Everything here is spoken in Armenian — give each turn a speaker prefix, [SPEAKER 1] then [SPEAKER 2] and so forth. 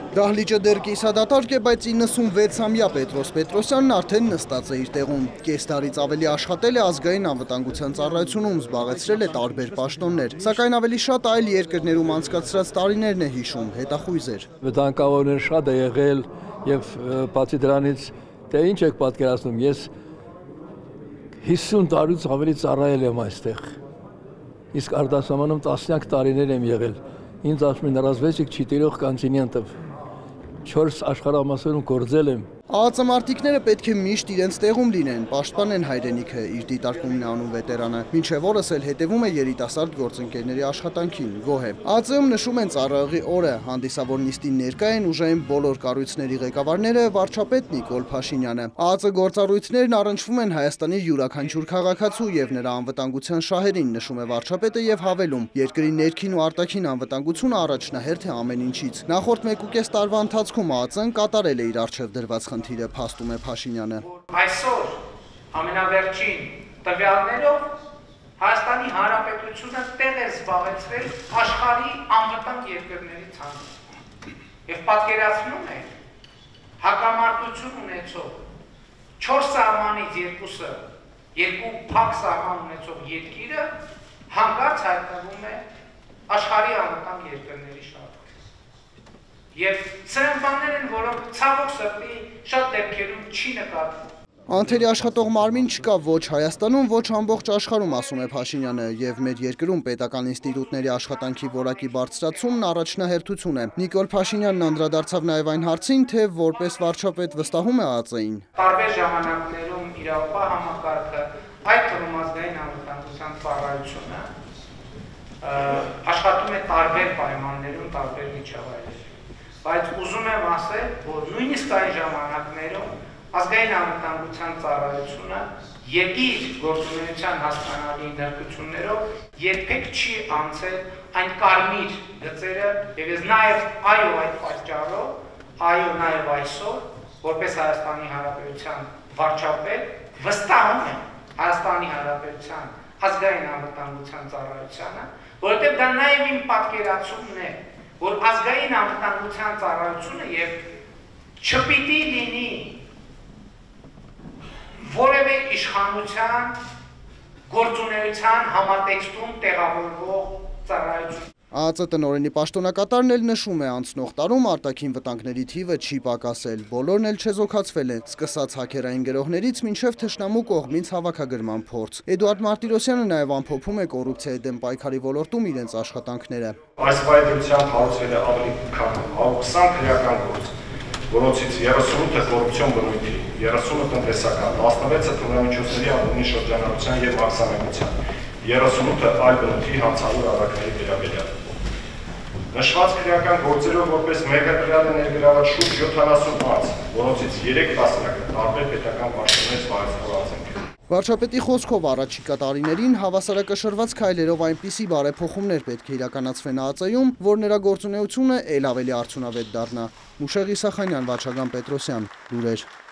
[SPEAKER 1] Դահլիճը դեռ կիսադատարկ է, բայց 96-ամյա Պետրոս Պետրոսյանն արդեն նստած է իր տեղում։ Կես տարից ավելի աշխատել է ազգային անվտանգության ծառայությունում, զբաղեցրել է տարբեր պաշտոններ, սակայն ավելի շատ այլ երկրներում անցկացրած տարիներն է հիշում, հետախույզ էր։
[SPEAKER 2] Վտանգավորներ շատ է եղել եւ բացի դրանից դե ինչ եք պատկերացնում, ես 50 տարուց ավելի ծառայել եմ այստեղ։ Իսկ արտասահմանում տասնյակ տարիներ եմ եղել։ Ինձ ասում են разведчик 4 կոնտինենտов 4 աշխարհամասերում գործել եմ։
[SPEAKER 1] ԱԱԾ մարտիկները պետք է միշտ իրենց տեղում լինեն, պաշտպանեն հայրենիքը, իր դիտարկումն է անում վետերանը։ Մինչև օրս էլ հետևում է երիտասարդ գործընկերների աշխատանքին, գոհ է։ ԱԱԾ-ում նշում են ծառայողի օրը, հանդիսավոր նիստին ներկա են ուժային բոլոր կառույցների ղեկավարները, վարչապետ Նիկոլ Փաշինյանը։ ԱԱԾ գործառույթներն առնչվում են Հայաստանի յուրաքանչյուր քաղաքացու եւ նրա անվտանգության շահերին, նշում է վարչապետը եւ հավելում. երկրի ներքին ու արտաքին անվտանգությունը առաջնահերթ է ամեն ինչից։ Նախորդ 1.5 տարվա ընթացքում ԱԱԾ-ն կատարել է իր առջև դրված խնդիրը, փաստում է Փաշինյանը։
[SPEAKER 3] Այսօր ամենավերջին տվյալներով Հայաստանի Հանրապետությունը տեղ է զբաղեցրել աշխարհի անվտանգ երկրների ցանկում։ Եվ պատկերացնում է հակամարտություն ունեցող 4 սահմանից երկու փակ սահման ունեցող երկիրը հանկարծ հայտնվում է աշխարհի անվտանգ երկրների շարքում։ Եվ սրանք բաներ են, որոնք ցավոք սրտի շատ դեպքերում չի նկատվում։
[SPEAKER 1] Անթերի աշխատող մարմին չկա ոչ Հայաստանում, ոչ ամբողջ աշխարհում, ասում է Փաշինյանը, եւ մեր երկրում պետական ինստիտուտների աշխատանքի որակի բարձրացումն առաջնահերթություն է։ Նիկոլ Փաշինյանն անդրադարձավ նաեւ այն հարցին, թե որպես վարչապետ վստահում է ԱԱԾ-ին։
[SPEAKER 3] Տարբեր ժամանակներում իրավապահ համակարգը, այդ թվում ազգային անվտանգության ծառայությունը աշխատում է տարբեր պայմաններում, տարբեր միջավայրերում։ Բայց ուզում եմ ասել, որ նույնիսկ այն ժամանակներում ազգային անվտանգության ծառայությունը եւ իր գործունեության հասկանալի ներկայություններով երբեք չի անցել այն կարմիր գծերը եւ ես նաեւ այդ պատճառով, նաեւ այսօր, որպես Հայաստանի Հանրապետության վարչապետ, վստահում եմ Հայաստանի Հանրապետության ազգային անվտանգության ծառայությանը, որովհետեւ դա նաեւ իմ պատկերացումն է, որ ազգային անվտանգության ծառայությունը եւ չպիտի լինի որևէ իշխանության գործունեության համատեքստում տեղավորվող ծառայություն։
[SPEAKER 1] ԱԱԾ տնօրենի պաշտոնակատարն էլ նշում է, անցնող տարում արտաքին վտանգների թիվը չի պակասել, բոլորն էլ չեզոքացվել են, սկսած հաքերային գրողներից մինչև թշնամու կողմից հավաքագրման փորձ։ Էդուարդ Մարտիրոսյանը նաև ամփոփում է կոռուպցիայի դեմ պայքարի ոլորտում իրենց աշխատանքները։
[SPEAKER 4] Այս վայրդրությամբ հարուցվել է ավելի քան 120 քրեական գործ, որոնցից 38-ը կոռուպցիոն բնույթի, 30-ը տնտեսական, 16-ը թմրամիջոցների անունի շրջանառության եւ ակսամեկության, 38-ը այլ բնույթի հանցավոր առաքների վերաբերյալ։ Նշված քրեական գործերով որպես մեկագրյալ է ներգրաված շուրջ 70 անձ, որոնցից 3 տասնյակը տարբեր պետական պաշտոններ զբաղեցնող են։
[SPEAKER 1] Վարչապետի խոսքով առաջիկա տարիներին հավասարակշռված քայլերով այնպիսի բարեփոխումներ պետք է իրականացվեն ԱԱԾ-ում, որ նրա գործունեությունը ել ավելի արդյունավետ դառնա։ Մուշեղ Իսախանյան, Վաչագան Պետրոսյան, լուրեր։